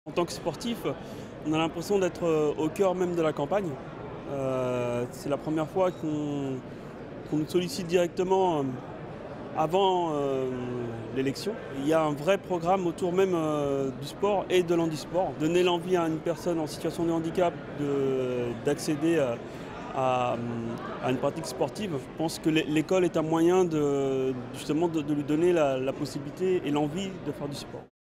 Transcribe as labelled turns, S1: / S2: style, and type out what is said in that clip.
S1: En tant que sportif, on a l'impression d'être au cœur même de la campagne. C'est la première fois qu'on nous sollicite directement avant l'élection. Il y a un vrai programme autour même du sport et de l'handisport. Donner l'envie à une personne en situation de handicap d'accéder à, à une pratique sportive. Je pense que l'école est un moyen justement de lui donner la possibilité et l'envie de faire du sport.